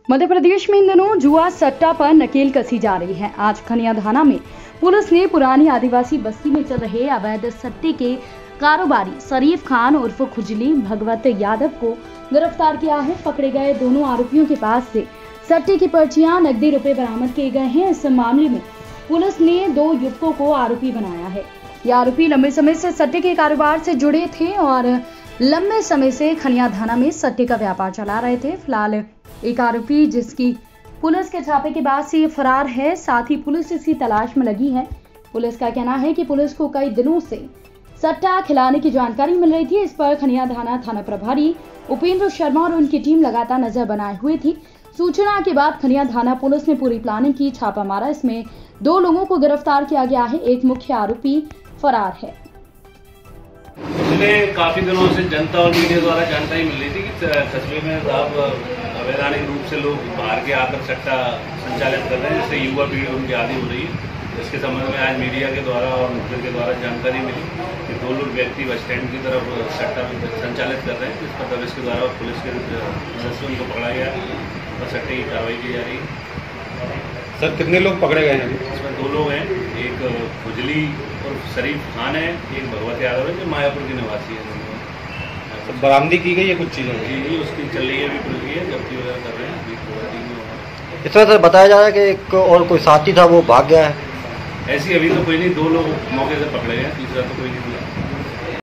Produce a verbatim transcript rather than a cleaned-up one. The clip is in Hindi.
मध्य प्रदेश में इन दिनों जुआ सट्टा पर नकेल कसी जा रही है। आज खनियाधाना में पुलिस ने पुरानी आदिवासी बस्ती में चल रहे अवैध सट्टे के कारोबारी शरीफ खान उर्फ खुजली भगवत यादव को गिरफ्तार किया है। पकड़े गए दोनों आरोपियों के पास से सट्टे की पर्चियां, नकदी रुपए बरामद किए गए हैं। इस मामले में पुलिस ने दो युवकों को आरोपी बनाया है। ये आरोपी लंबे समय से सट्टे के कारोबार से जुड़े थे और लंबे समय से खनियाधाना में सट्टे का व्यापार चला रहे थे। फिलहाल एक आरोपी जिसकी पुलिस के छापे के बाद से फरार है, साथ ही पुलिस इसकी तलाश में लगी है। पुलिस का कहना है कि पुलिस को कई दिनों से सट्टा खिलाने की जानकारी मिल रही थी। इस पर खनियाधाना थाना प्रभारी उपेंद्र शर्मा और उनकी टीम लगातार नजर बनाए हुए थी। सूचना के बाद खनियाधाना पुलिस ने पूरी प्लानिंग की, छापा मारा। इसमें दो लोगों को गिरफ्तार किया गया है। एक मुख्य आरोपी फरार है। पिछले काफी दिनों से जनता और मीडिया द्वारा जानकारी मिल रही थी कि कस्बे में साहब अवैधानिक रूप से लोग बाहर के आकर सट्टा संचालित कर रहे हैं, जिससे युवा पीढ़ी उनकी आदी हो रही है। इसके संबंध में आज मीडिया के द्वारा और मुखबिर के द्वारा जानकारी मिली कि दो लोग व्यक्ति बस स्टैंड की तरफ सट्टा संचालित कर रहे हैं, जिस पर दबिश के द्वारा पुलिस के मदद से उनको पकड़ा गया और सट्टे की कार्रवाई की जा रही है। सर, कितने लोग पकड़े गए हैं? इसमें दो लोग हैं, एक खुजली और शरीफ खान है, एक भगवत यादव है जो मायापुर के निवासी है। तो बरामदी की गई है कुछ चीज़ें? जी जी उसकी चल रही है, अभी पुलिस की है, जब्ती वगैरह कर रहे हैं। अभी पूरा टीम में होगा। इस तरह से बताया जा रहा है कि एक और कोई साथी था वो भाग गया है। ऐसी अभी तो कोई नहीं, दो लोग मौके से पकड़े गए, तीसरा तो कोई नहीं मिला।